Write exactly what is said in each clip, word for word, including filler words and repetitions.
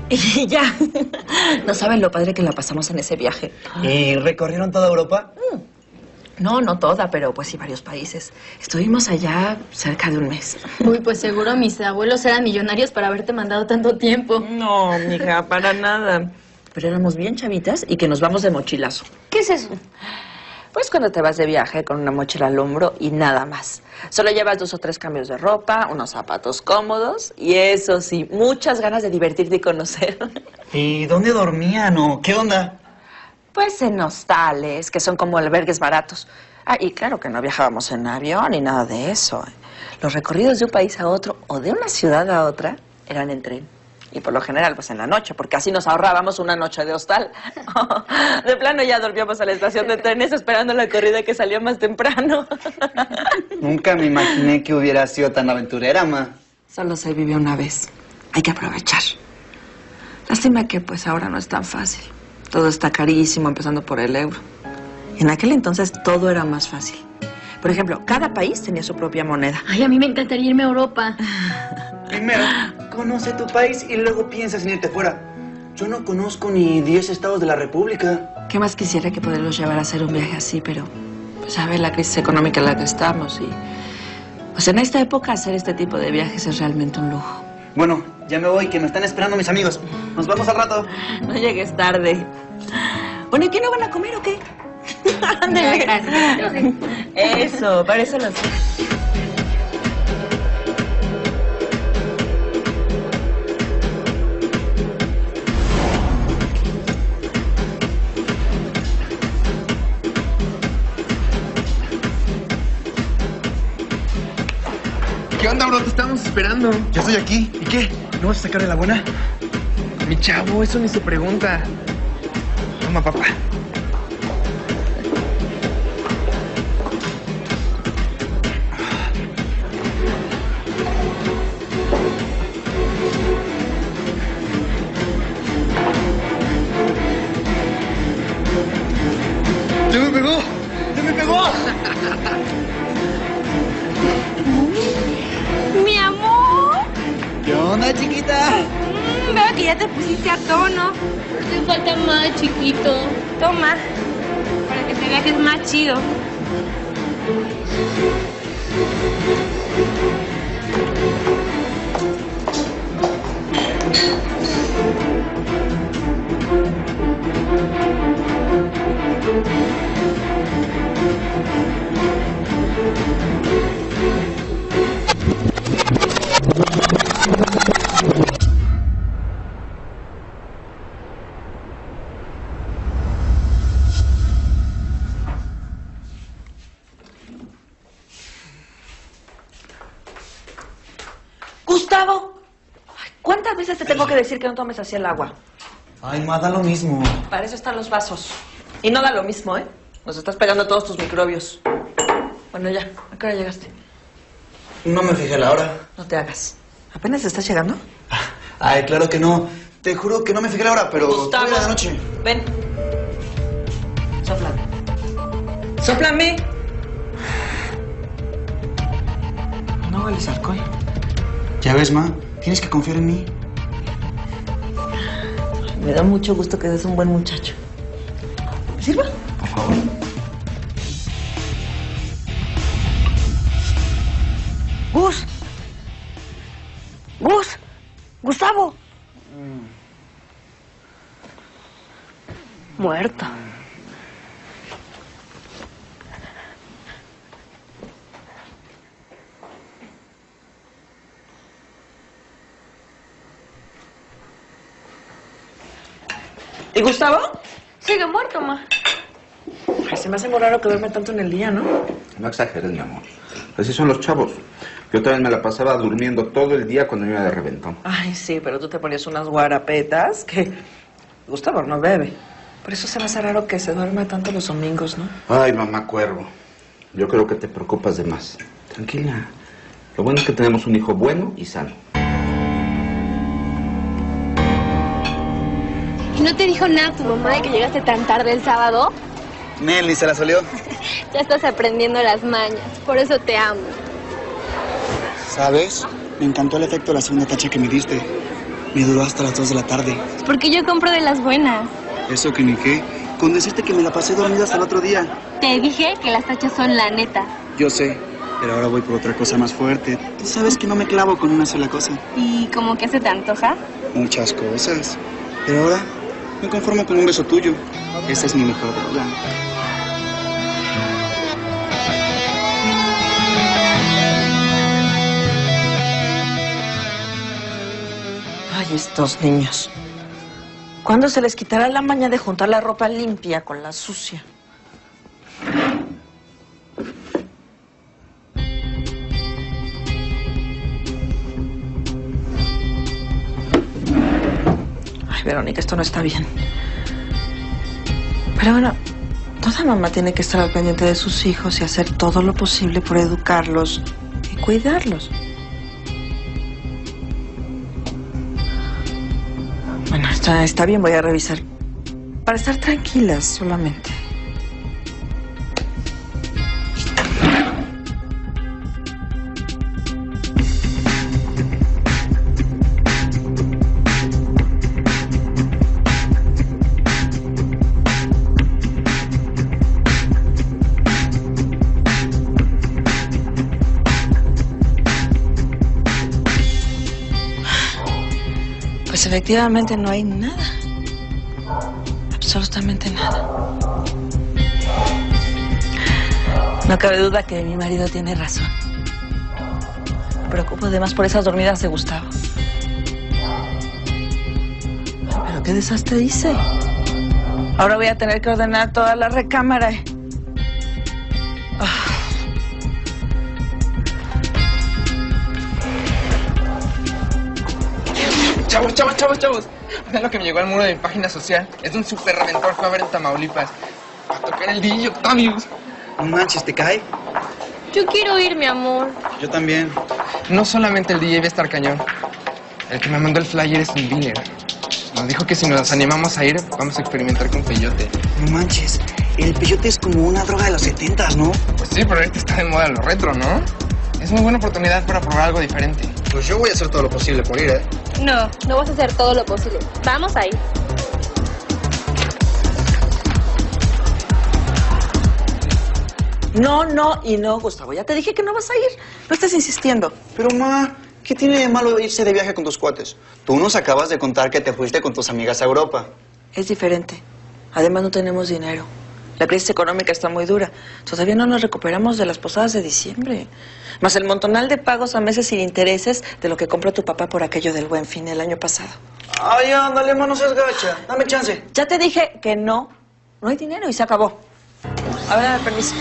Y ya. No saben lo padre que la pasamos en ese viaje. ¿Y recorrieron toda Europa? Mm. No, no toda, pero pues sí varios países. Estuvimos allá cerca de un mes. Uy, pues seguro mis abuelos eran millonarios para haberte mandado tanto tiempo. No, mija, para nada. Pero éramos bien chavitas y que nos vamos de mochilazo. ¿Qué es eso? Pues cuando te vas de viaje con una mochila al hombro y nada más. Solo llevas dos o tres cambios de ropa, unos zapatos cómodos y eso sí, muchas ganas de divertirte y conocer. ¿Y dónde dormían o qué onda? Pues en hostales, que son como albergues baratos. Ah, y claro que no viajábamos en avión ni nada de eso. Los recorridos de un país a otro o de una ciudad a otra eran en tren. Y por lo general, pues en la noche, porque así nos ahorrábamos una noche de hostal. De plano ya dormíamos a la estación de trenes esperando la corrida que salía más temprano. Nunca me imaginé que hubiera sido tan aventurera, ma. Solo se vive una vez. Hay que aprovechar. Lástima que pues ahora no es tan fácil. Todo está carísimo, empezando por el euro. Y en aquel entonces todo era más fácil. Por ejemplo, cada país tenía su propia moneda. Ay, a mí me encantaría irme a Europa. Primero, conoce tu país y luego piensas en irte fuera. Yo no conozco ni diez estados de la República. ¿Qué más quisiera que poderlos llevar a hacer un viaje así? Pero, pues, a ver la crisis económica en la que estamos y... Pues en esta época hacer este tipo de viajes es realmente un lujo. Bueno, ya me voy, que me están esperando mis amigos. Nos vemos al rato. No llegues tarde. Bueno, ¿y qué no van a comer o qué? Ándale. Gracias. Eso, para eso lo sé. ¿Qué onda, bro? Te estamos esperando. Ya estoy aquí. ¿Y qué? ¿No vas a sacar de la buena? Mi chavo, eso ni se pregunta. Toma, papá. ¡Se me pegó! ¡Se me pegó! ¡Mi amor! ¿Qué onda, chiquita? Mm, veo que ya te pusiste a tono. Te falta más, chiquito. Toma, para que se vea que es más chido. ¡Gustavo! Ay, ¿cuántas veces te tengo que decir que no tomes así el agua? Ay, ma, da lo mismo. Para eso están los vasos. Y no da lo mismo, ¿eh? Nos estás pegando todos tus microbios. Bueno, ya. ¿A qué hora llegaste? No me fijé la hora. No te hagas. ¿Apenas estás llegando? Ay, claro que no. Te juro que no me fijé la hora, pero... Gustavo, todavía de noche. ven. Sóplame. ¡Sóplame! No hueles a alcohol. Ya ves, ma, tienes que confiar en mí. Me da mucho gusto que seas un buen muchacho. ¿Me sirva? Por favor. ¡Gus! ¡Gus! ¡Gustavo! Mm. Muerto. ¿Y Gustavo? Sigue muerto, ma. Ay, se me hace muy raro que duerme tanto en el día, ¿no? No exageres, mi amor. Así son los chavos. Yo también me la pasaba durmiendo todo el día cuando me iba de reventón. Ay, sí, pero tú te ponías unas guarapetas que Gustavo no bebe. Por eso se me hace raro que se duerma tanto los domingos, ¿no? Ay, mamá Cuervo. Yo creo que te preocupas de más. Tranquila. Lo bueno es que tenemos un hijo bueno y sano. ¿Y no te dijo nada tu mamá de que llegaste tan tarde el sábado? Nelly se la solió. Ya estás aprendiendo las mañas. Por eso te amo. ¿Sabes? Me encantó el efecto de la segunda tacha que me diste. Me duró hasta las dos de la tarde. Porque yo compro de las buenas. Eso que ni qué. Con decirte que me la pasé dormida hasta el otro día. Te dije que las tachas son la neta. Yo sé, pero ahora voy por otra cosa más fuerte. Tú sabes que no me clavo con una sola cosa. ¿Y como que se te antoja? Muchas cosas. Pero ahora me conformo con un beso tuyo. Esa es mi mejor droga. Ay, estos niños. ¿Cuándo se les quitará la maña de juntar la ropa limpia con la sucia? Ay, Verónica, esto no está bien. Pero bueno, toda mamá tiene que estar al pendiente de sus hijos y hacer todo lo posible por educarlos y cuidarlos. Bueno, está, está bien, voy a revisar. Para estar tranquilas solamente. Pues efectivamente no hay nada. Absolutamente nada. No cabe duda que mi marido tiene razón. Me preocupo además por esas dormidas de Gustavo. Ay, pero qué desastre hice. Ahora voy a tener que ordenar toda la recámara. Ah. Chavos, chavos, chavos, chavos. Vean lo que me llegó al muro de mi página social. Es de un super reventor que va a haber en Tamaulipas. Va a tocar el D J Octavius. No manches, ¿te cae? Yo quiero ir, mi amor. Yo también. No solamente el D J va a estar cañón. El que me mandó el flyer es un dealer. Nos dijo que si nos animamos a ir, vamos a experimentar con peyote. No manches, el peyote es como una droga de los setentas, ¿no? Pues sí, pero ahorita está de moda lo retro, ¿no? Es muy buena oportunidad para probar algo diferente. Pues yo voy a hacer todo lo posible por ir, ¿eh? No, no vas a hacer todo lo posible. Vamos a ir. No, no y no, Gustavo. Ya te dije que no vas a ir. No estés insistiendo. Pero, ma, ¿qué tiene de malo irse de viaje con tus cuates? Tú nos acabas de contar que te fuiste con tus amigas a Europa. Es diferente. Además no tenemos dinero. La crisis económica está muy dura. Todavía no nos recuperamos de las posadas de diciembre. Más el montonal de pagos a meses sin intereses de lo que compró tu papá por aquello del Buen Fin el año pasado. Ay, ándale, ma, no seas gacha. Dame chance. Ya te dije que no. No hay dinero y se acabó. A ver, dame permiso.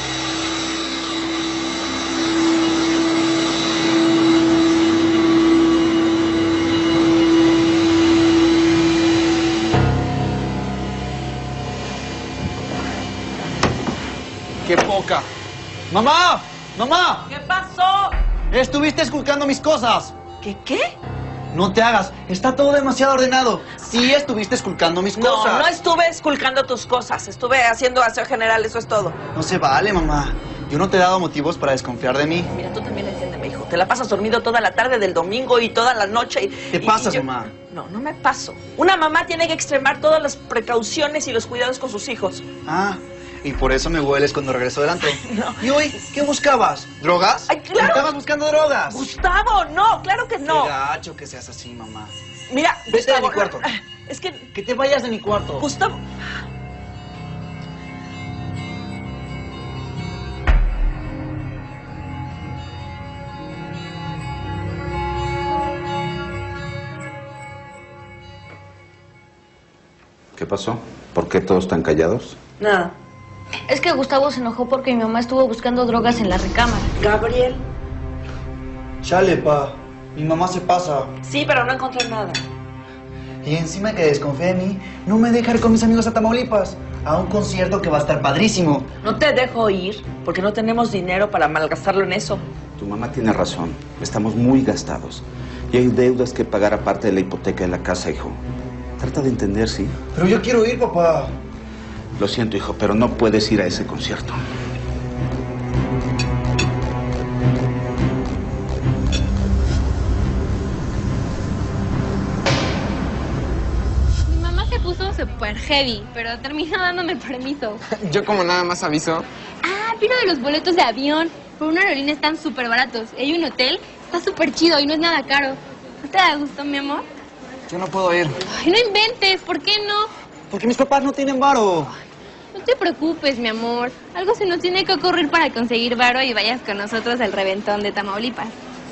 ¡Qué poca! ¡Mamá! ¡Mamá! ¿Qué pasó? Estuviste esculcando mis cosas. ¿Qué qué? No te hagas, está todo demasiado ordenado. Sí estuviste esculcando mis No, cosas. no estuve esculcando tus cosas. Estuve haciendo aseo general, eso es todo. No se vale, mamá. Yo no te he dado motivos para desconfiar de mí. Mira, tú también entiéndeme, hijo. Te la pasas dormido toda la tarde del domingo y toda la noche. Y, Te y- pasas, y yo- mamá. No, no me paso. Una mamá tiene que extremar todas las precauciones y los cuidados con sus hijos. Ah, y por eso me hueles cuando regreso del antro. no. ¿Y hoy qué buscabas? ¿Drogas? Ay, claro. ¿Estabas buscando drogas? Gustavo, no, claro que no. Qué gacho que seas así, mamá. Mira, Vete Gustavo, de mi cuarto. Es que, Que te vayas de mi cuarto. Gustavo... ¿Qué pasó? ¿Por qué todos están callados? Nada. Es que Gustavo se enojó porque mi mamá estuvo buscando drogas en la recámara. Gabriel. Chale, pa. Mi mamá se pasa. Sí, pero no encontré nada. Y encima que desconfía de mí, no me deja ir con mis amigos a Tamaulipas. A un concierto que va a estar padrísimo. No te dejo ir porque no tenemos dinero para malgastarlo en eso. Tu mamá tiene razón. Estamos muy gastados. Y hay deudas que pagar aparte de la hipoteca de la casa, hijo. Trata de entender, ¿sí? Pero yo quiero ir, papá. Lo siento, hijo, pero no puedes ir a ese concierto. súper heavy, pero terminó dándome permiso. Yo como nada más aviso. Ah, pero de los boletos de avión. Por una aerolínea están súper baratos. Hay un hotel, está súper chido y no es nada caro. ¿No te da gusto, mi amor? Yo no puedo ir. Ay, no inventes, ¿por qué no? Porque mis papás no tienen varo. No te preocupes, mi amor. Algo se nos tiene que ocurrir para conseguir varo y vayas con nosotros al reventón de Tamaulipas.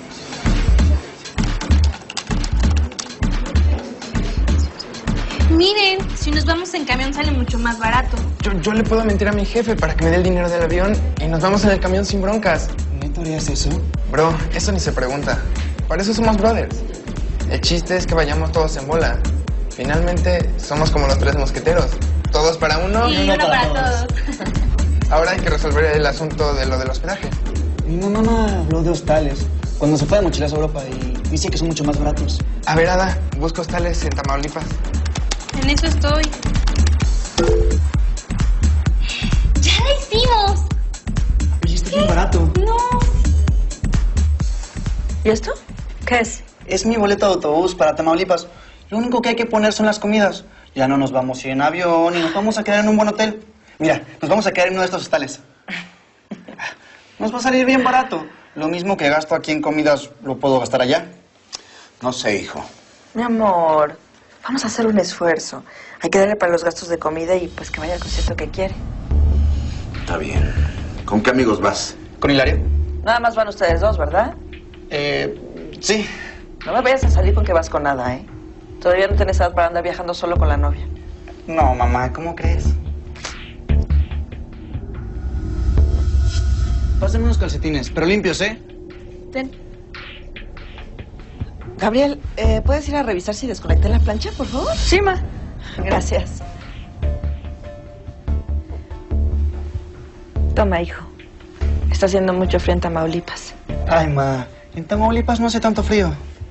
Miren, si nos vamos en camión sale mucho más barato. Yo, yo le puedo mentir a mi jefe para que me dé el dinero del avión y nos vamos en el camión sin broncas. ¿Neta harías eso? Bro, eso ni se pregunta. Para eso somos brothers. El chiste es que vayamos todos en bola. Finalmente, somos como los tres mosqueteros. Todos para uno Y uno para todos. Ahora hay que resolver el asunto de lo del hospedaje. Mi mamá me habló de hostales cuando se fue de mochilas a Europa y dice que son mucho más baratos. A ver, Ada, busca hostales en Tamaulipas. En eso estoy. ¡Ya la hicimos! Oye, está bien barato. No. ¿Y esto? ¿Qué es? Es mi boleto de autobús para Tamaulipas. Lo único que hay que poner son las comidas. Ya no nos vamos a ir en avión y nos vamos a quedar en un buen hotel. Mira, nos vamos a quedar en uno de estos hostales. Nos va a salir bien barato. Lo mismo que gasto aquí en comidas, lo puedo gastar allá. No sé, hijo. Mi amor, vamos a hacer un esfuerzo. Hay que darle para los gastos de comida y pues que vaya al concierto que quiere. Está bien. ¿Con qué amigos vas? ¿Con Hilario? Nada más van ustedes dos, ¿verdad? Eh, sí. No me vayas a salir con que vas con nada, ¿eh? Todavía no tienes edad para andar viajando solo con la novia. No, mamá, ¿cómo crees? Pásenme unos calcetines, pero limpios, ¿eh? Ten. Gabriel, eh, ¿puedes ir a revisar si desconecté la plancha, por favor? Sí, ma. Gracias. Toma, hijo. Está haciendo mucho frío en Tamaulipas. Ay, ma, en Tamaulipas no hace tanto frío.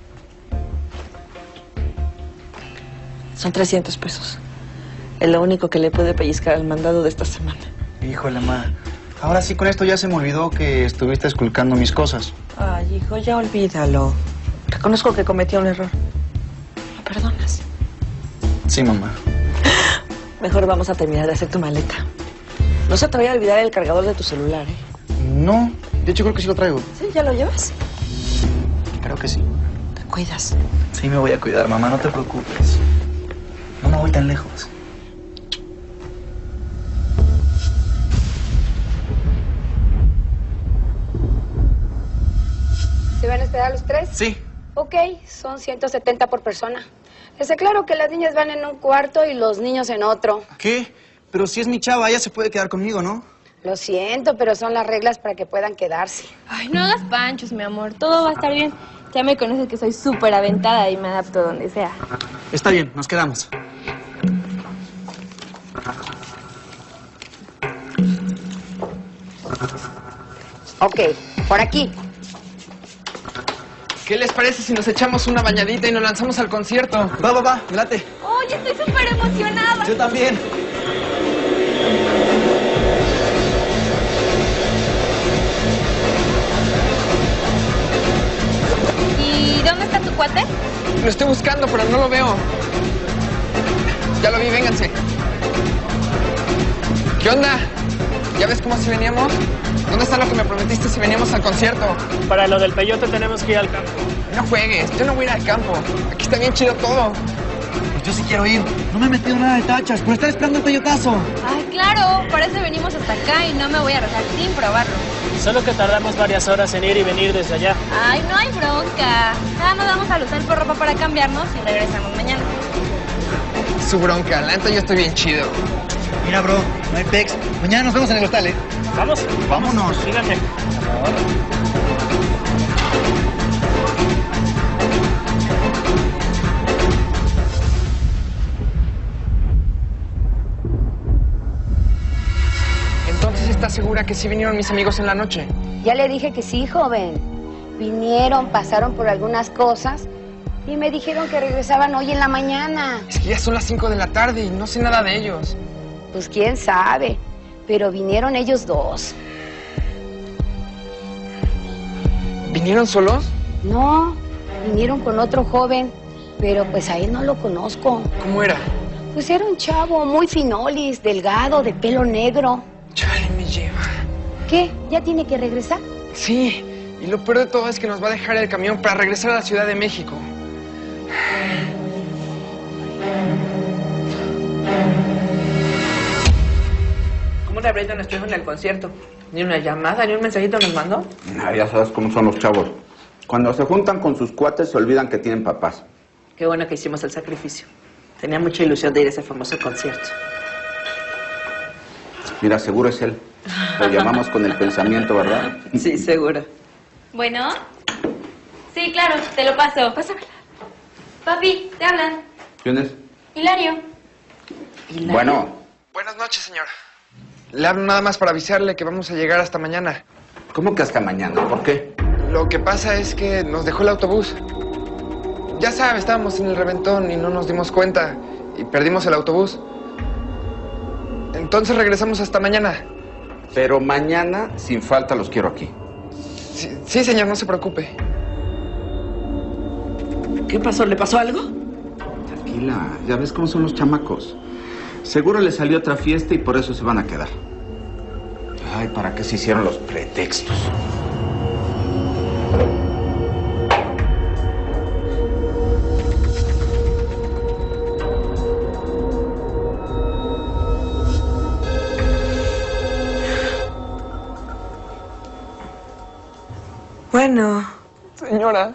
Son trescientos pesos. Es lo único que le puede pellizcar al mandado de esta semana. Híjole, ma. Ahora sí, con esto ya se me olvidó que estuviste esculcando mis cosas. Ay, hijo, ya olvídalo. Reconozco que cometí un error. ¿Me perdonas? Sí, mamá. Mejor vamos a terminar de hacer tu maleta. No se te vaya a olvidar el cargador de tu celular, ¿eh? No, de hecho creo que sí lo traigo. ¿Sí? ¿Ya lo llevas? Creo que sí. Te cuidas. Sí me voy a cuidar, mamá, no te preocupes. No me voy tan lejos. ¿Se van a esperar los tres? Sí. Ok, son ciento setenta por persona. Les aclaro que las niñas van en un cuarto y los niños en otro. ¿Qué? Pero si es mi chava, ella se puede quedar conmigo, ¿no? Lo siento, pero son las reglas para que puedan quedarse. Ay, no hagas panchos, mi amor. Todo va a estar bien. Ya me conoces que soy súper aventada y me adapto donde sea. Está bien, nos quedamos. Ok, por aquí. ¿Qué les parece si nos echamos una bañadita y nos lanzamos al concierto? Va, va, va, late. Oye, estoy súper emocionada. Yo también. ¿Y dónde está tu cuate? Lo estoy buscando, pero no lo veo. Ya lo vi, vénganse. ¿Qué onda? ¿Ya ves cómo si veníamos? ¿Dónde está lo que me prometiste si veníamos al concierto? Para lo del peyote tenemos que ir al campo. No juegues, yo no voy a ir al campo. Aquí está bien chido todo. Pues yo sí quiero ir. No me he metido nada de tachas por estar esperando el peyotazo. Ay, claro, por eso venimos hasta acá y no me voy a arrojar sin probarlo. Solo que tardamos varias horas en ir y venir desde allá. Ay, no hay bronca. Nada más vamos a luchar por ropa para cambiarnos y regresamos mañana. Su bronca, la neta yo estoy bien chido. Mira, bro, no hay pex. Mañana nos vemos en el hostal, ¿eh? ¿Vamos? Vámonos. Síganme. Entonces, ¿estás segura que sí vinieron mis amigos en la noche? Ya le dije que sí, joven. Vinieron, pasaron por algunas cosas y me dijeron que regresaban hoy en la mañana. Es que ya son las cinco de la tarde y no sé nada de ellos. Pues quién sabe, pero vinieron ellos dos. ¿Vinieron solos? No, vinieron con otro joven, pero pues a él no lo conozco. ¿Cómo era? Pues era un chavo muy finolis, delgado, de pelo negro. Chale, me lleva. ¿Qué? ¿Ya tiene que regresar? Sí, y lo peor de todo es que nos va a dejar el camión para regresar a la Ciudad de México. ¿Cómo le habrá ido a nuestro hijo en el concierto? Ni una llamada, ni un mensajito nos mandó. Ah, ya sabes cómo son los chavos. Cuando se juntan con sus cuates se olvidan que tienen papás. Qué bueno que hicimos el sacrificio. Tenía mucha ilusión de ir a ese famoso concierto. Mira, seguro es él. Lo llamamos con el pensamiento, ¿verdad? Sí, seguro. Bueno. Sí, claro, te lo paso. Pásamela. Papi, te hablan. ¿Quién es? Hilario. Hilario. Bueno, Buenas noches, señora. Le hablo nada más para avisarle que vamos a llegar hasta mañana. ¿cómo que hasta mañana? ¿Por qué? Lo que pasa es que nos dejó el autobús. Ya sabe, estábamos en el reventón y no nos dimos cuenta y perdimos el autobús. Entonces regresamos hasta mañana. Pero mañana, sin falta, los quiero aquí. Sí, sí, señor, no se preocupe. ¿Qué pasó? ¿Le pasó algo? Tranquila, ya ves cómo son los chamacos. Seguro les salió otra fiesta y por eso se van a quedar. Ay, ¿para qué se hicieron los pretextos? Bueno. Señora.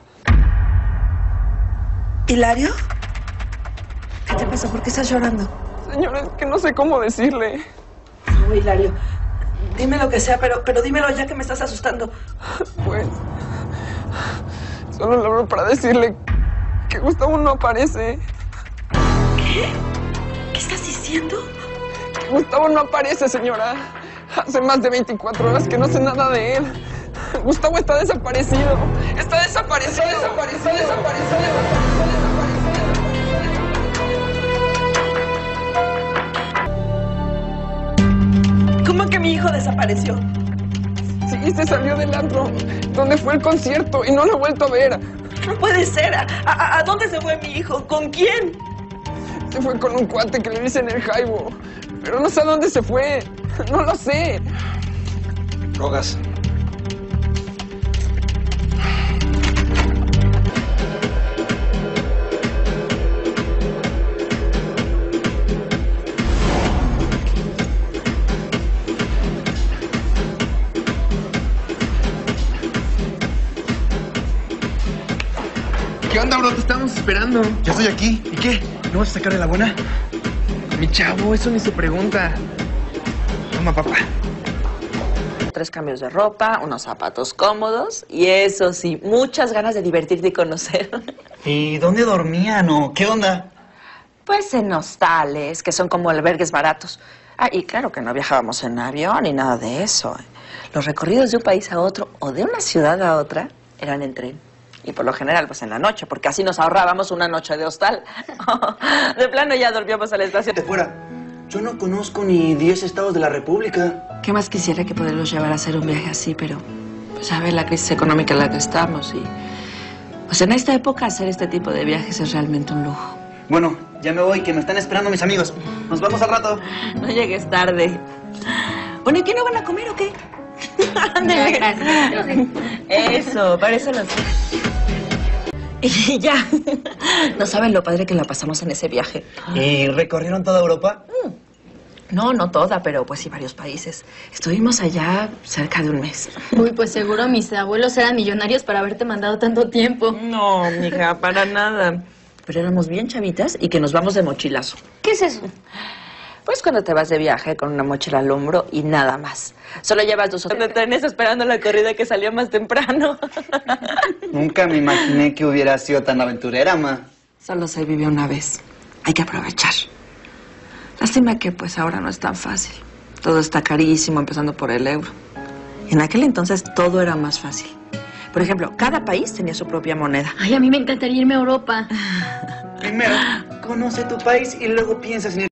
¿Hilario? ¿Qué te pasó? ¿Por qué estás llorando? Señora, es que no sé cómo decirle. No, Hilario. Dime lo que sea, pero, pero dímelo ya que me estás asustando. Pues... solo le hablo para decirle que Gustavo no aparece. ¿Qué? ¿Qué estás diciendo? Que Gustavo no aparece, señora. Hace más de veinticuatro horas que no sé nada de él. Gustavo está desaparecido. Está desaparecido. Está desaparecido. Está desaparecido. ¿Cómo que mi hijo desapareció? Sí, se salió del antro donde fue el concierto y no lo he vuelto a ver. No puede ser. ¿A, a, a dónde se fue mi hijo? ¿Con quién? Se fue con un cuate que le dicen el Jaibo. Pero no sé a dónde se fue. No lo sé. Drogas. ¿Qué onda, bro? Te estamos esperando. Ya estoy aquí. ¿Y qué? ¿No vas a sacar de la buena? Mi chavo, eso ni se pregunta. Toma, papá. Tres cambios de ropa, unos zapatos cómodos y eso sí, muchas ganas de divertirte y conocer. ¿Y dónde dormían o qué onda? Pues en hostales, que son como albergues baratos. Ah, y claro que no viajábamos en avión ni nada de eso. Los recorridos de un país a otro o de una ciudad a otra eran en tren. Y por lo general, pues en la noche, porque así nos ahorrábamos una noche de hostal. De plano ya dormíamos a la estación. De fuera. Yo no conozco ni diez estados de la República. ¿Qué más quisiera que poderlos llevar a hacer un viaje así? Pero, pues a ver la crisis económica en la que estamos y... Pues en esta época hacer este tipo de viajes es realmente un lujo. Bueno, ya me voy, que me están esperando mis amigos. Nos vemos al rato. No llegues tarde. Bueno, ¿y qué no van a comer o qué? Ándale. Gracias. Eso, para eso lo sé. Y ya. No saben lo padre que la pasamos en ese viaje. ¿Y recorrieron toda Europa? No, no toda, pero pues sí varios países. Estuvimos allá cerca de un mes. Uy, pues seguro mis abuelos eran millonarios para haberte mandado tanto tiempo. No, mija, para nada. Pero éramos bien chavitas y que nos vamos de mochilazo. ¿Qué es eso? Pues cuando te vas de viaje con una mochila al hombro y nada más. Solo llevas dos horas de trenes esperando la corrida que salió más temprano. Nunca me imaginé que hubiera sido tan aventurera, ma. Solo se vive una vez. Hay que aprovechar. Lástima que pues ahora no es tan fácil. Todo está carísimo, empezando por el euro. En aquel entonces todo era más fácil. Por ejemplo, cada país tenía su propia moneda. Ay, a mí me encantaría irme a Europa. Primero, conoce tu país y luego piensas en ir